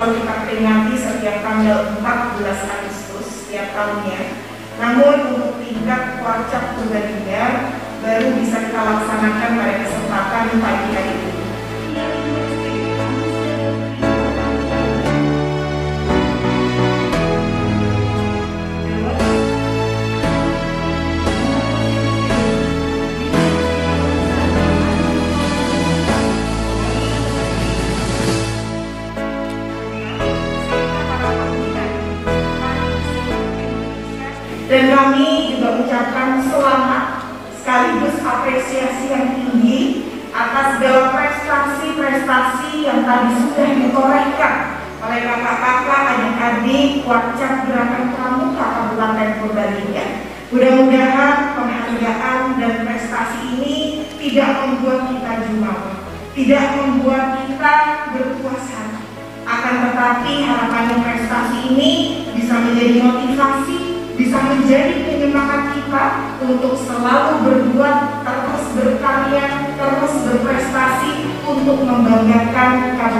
kita peringati setiap tanggal 14 Agustus setiap tahunnya. Namun untuk tingkat Warcap Purbalingga baru bisa kita laksanakan pada kesempatan pagi hari ini. Dan kami juga mengucapkan selamat sekaligus apresiasi yang tinggi atas segala prestasi-prestasi yang tadi sudah ditorehkan oleh kakak-kakak, adik-adik Warcap Gerakan Pramuka Kabupaten Purbalingga. Mudah-mudahan penghargaan dan prestasi ini tidak membuat kita jumawa, tidak membuat kita berpuas hati. Akan tetapi harapan prestasi ini bisa menjadi motivasi, bisa menjadi penyemangat kita untuk selalu berbuat, terus berkarya, terus berprestasi untuk membanggakan